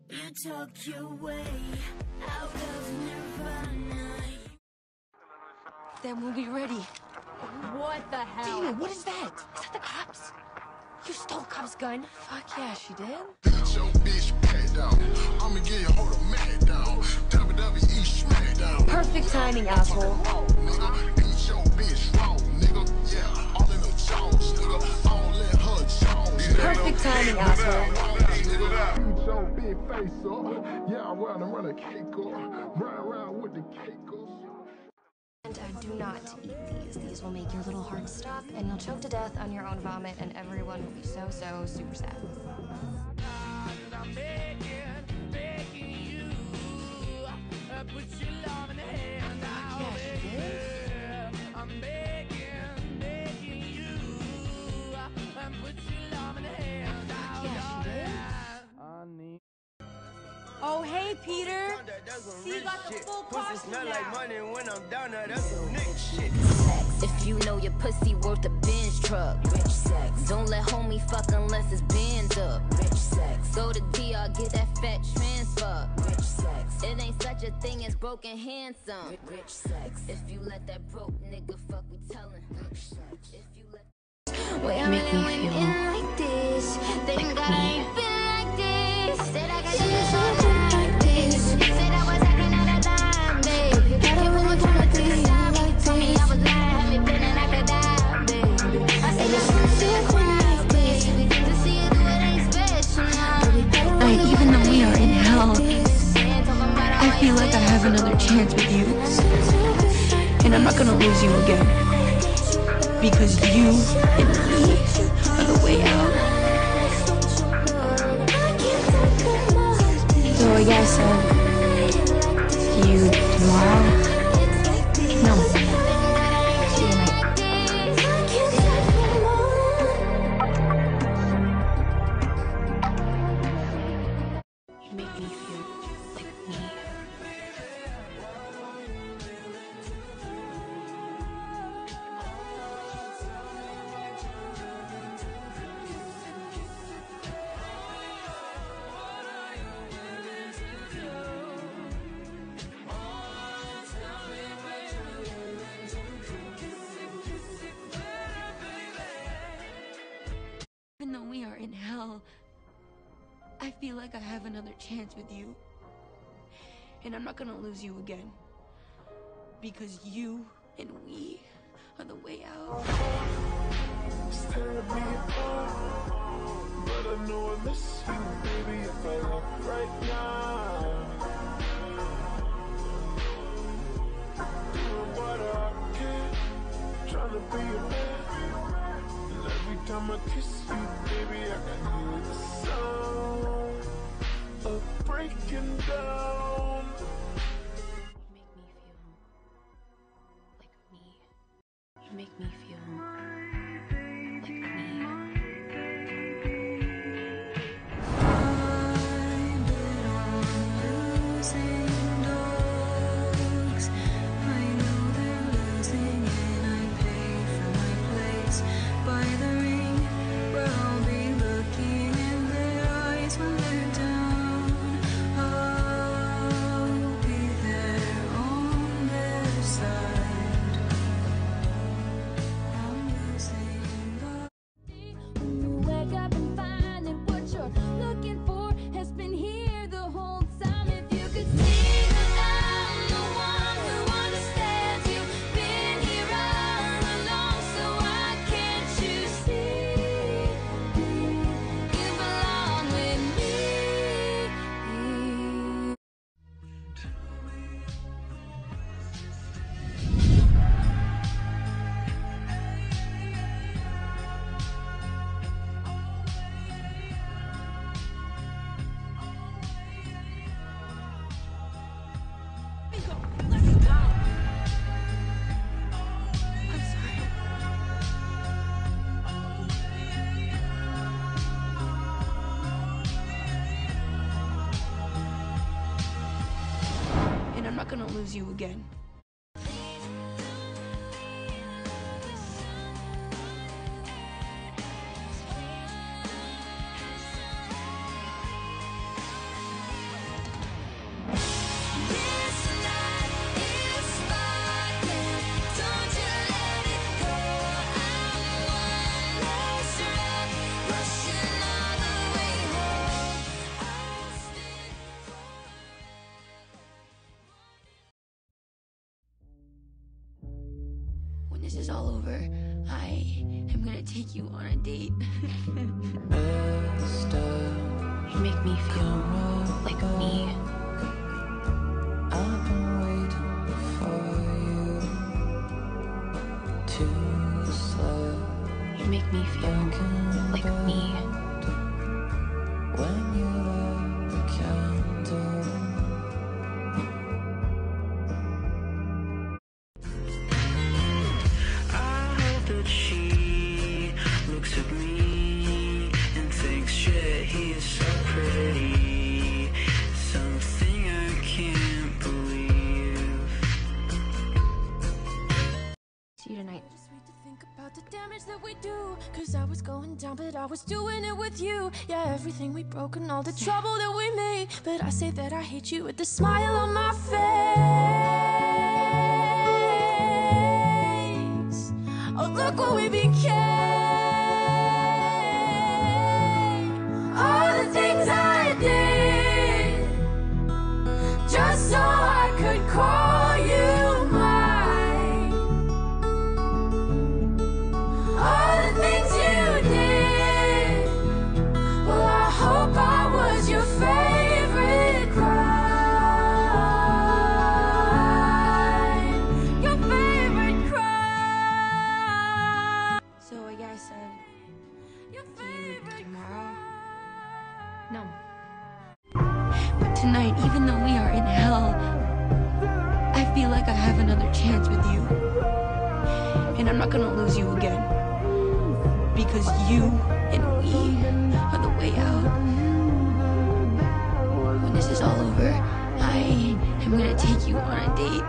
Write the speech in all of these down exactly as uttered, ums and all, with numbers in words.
You took your way out of nirvana. Then we'll be ready. What the hell? Deena, what is that? Is that the cops? You stole Cop's gun? Fuck yeah, she did. Beat your bitch back down. I'ma get you hold a man down. W W E smackdown. Perfect timing, asshole. Nigga, beat your bitch raw, nigga. Yeah, all in the jaws, nigga. I don't let her jaws. Perfect timing, asshole. Beat your big face up. Yeah, I run and run a cake up. Run around with the cake up. And uh, do not eat these. These will make your little heart stop, and you'll choke to death on your own vomit, and everyone will be so, so super sad. I'm begging, begging you. I put your love in the hand now, Yeah, she did. I'm begging, begging you. I put your love in the hand now. Yeah, she did. I need. Oh, hey, Peter. See, you got the full Pussy costume smell now. like money when I'm down there. That's some nigga shit. If you know your pussy worth a Benz truck, rich sex. Don't let homie fuck unless it's bands up, rich sex. Go to D R, get that fat transfer, rich sex. It ain't such a thing as broken handsome, rich sex. If you let that broke nigga fuck, we tellin', rich sex. If you let You make me feel like this, think like I me. ain't feel like this. Said I got you like this. Said I was acting out of line, babe. Can't put my camera to the side, but you told me I was lying. Had me feeling like I died, babe. I said I want to cry, baby. To see you do it ain't special now. Like, even though we are in hell, I feel like I have another chance with you. And I'm not gonna lose you again. Because you and me are the way out. So I guess, uh, see you tomorrow? No. See you tonight. You make me feel like me. Even though we are in hell, I feel like I have another chance with you. And I'm not gonna lose you again. Because you and we are the way out. It's tearing me apart, but I know I miss you, baby. If I left right now, doing what I can, trying to be a man. And every time I kiss you, baby, I can hear the sound of breaking down. You make me feel like me. You make me feel like me. I'm not gonna lose you again. this is all over, I am gonna take you on a date. You make me feel like me. I've been waiting for you to slip. You make me feel like me. When you light the candle, I hope that she looks at me and thinks, shit, he is so pretty. Something I can't believe. See you tonight. Think about the damage that we do. Cause I was going down, but I was doing it with you. Yeah, everything we broke and all the trouble that we made. But I say that I hate you with the smile on my face. Oh, look what we became. All the things I did just so I could call you mine. All the things you did, well, I hope I was your favorite crime. Your favorite crime. So I guess I'll Your see you favorite tomorrow. No. But tonight, even though we are in hell, I feel like I have another chance with you. And I'm not gonna lose you again. Because you and we are the way out. When this is all over, I am gonna take you on a date.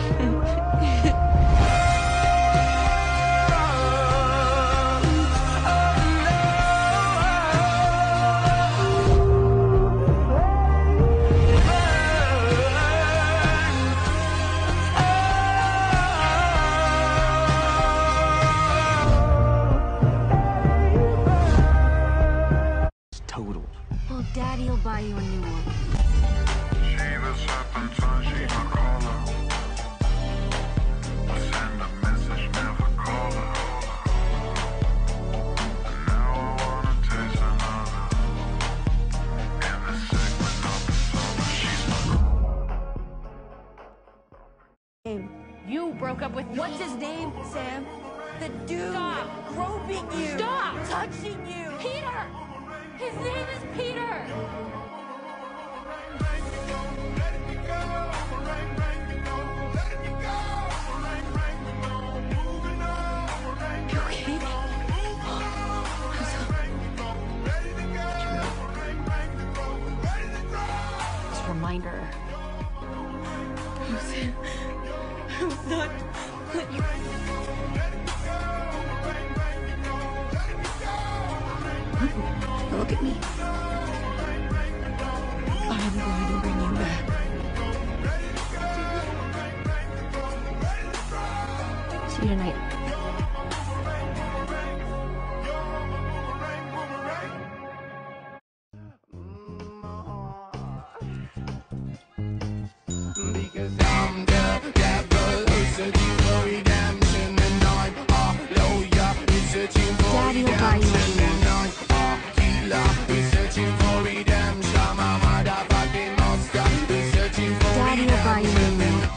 Total. Well, Daddy'll buy you a new one. You broke up with What's his name, Sam? The dude Stop groping you. Stop touching you. Peter! His name is Peter! You okay? It's a reminder. Sam, I'm not. Look at me. I'm going to bring you back. See you tonight. Because I'm the devil who's searching for redemption, and I'm a lawyer who's searching for Daddy will buy you redemption, a new and I'm a healer who's searching for redemption. I'm a motherfucking monster who's searching for Daddy will buy you a redemption, new and one. I'm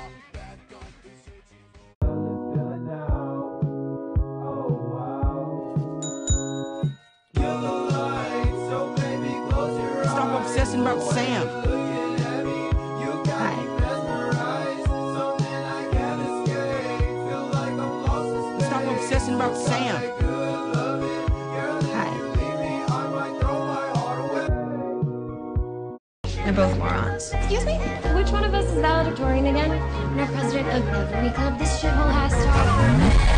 Stop obsessing about Sam. Hi. Stop obsessing about Sam. Hi. They're both morons. Excuse me? Which one of us is valedictorian again? No president of every club this shithole has to offer.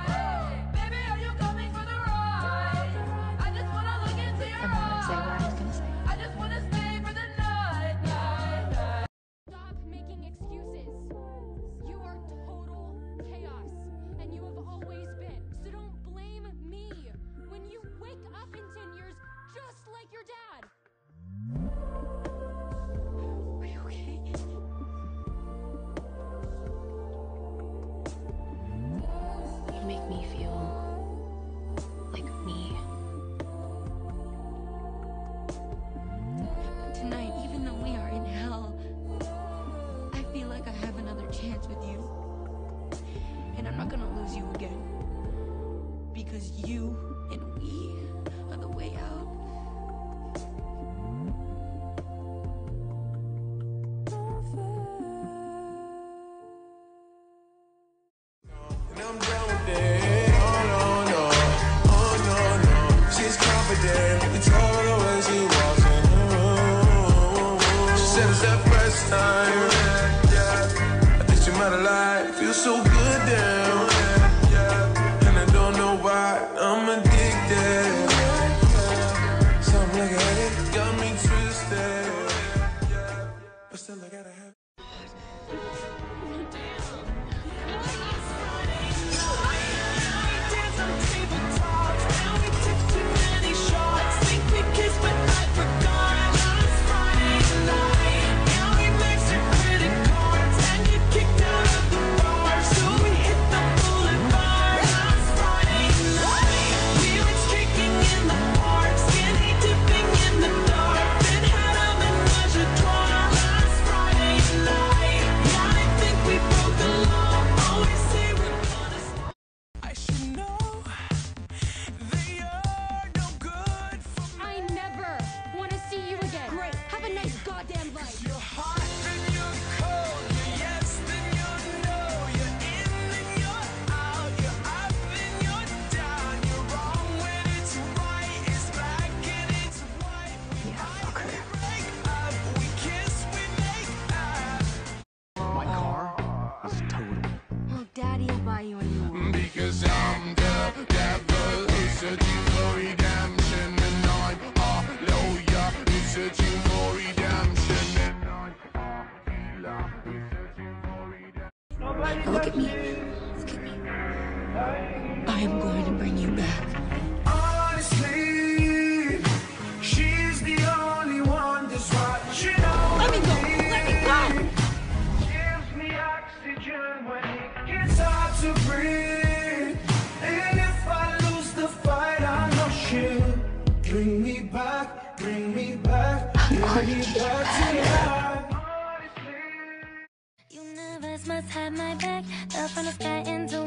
I'm not gonna say what I was gonna make me feel like me. Tonight, even though we are in hell, I feel like I have another chance with you. And I'm not gonna lose you again. Because you and we are the way out. And I'm down with it. Oh no, no. Oh no, no. She's confident. You told her when she walks in the room. She said it's that first time. I think she might have lied. Feels so good down. And I don't know why I'm addicted. Something like a headache got me twisted. But still I gotta have. Because I'm the devil who's searching for redemption, and I'm a lawyer who's searching for redemption, and I'm a healer who's searching for redemption. Now look at me. Look at me. I am going to bring you back. Honestly, she's the only one that's watching over Let me go. Let me go. Gives me oxygen when it gets hard to breathe. And if I lose the fight, I know she'll bring me back, bring me back, bring me back to life. Universe must have my back. Fell from the sky into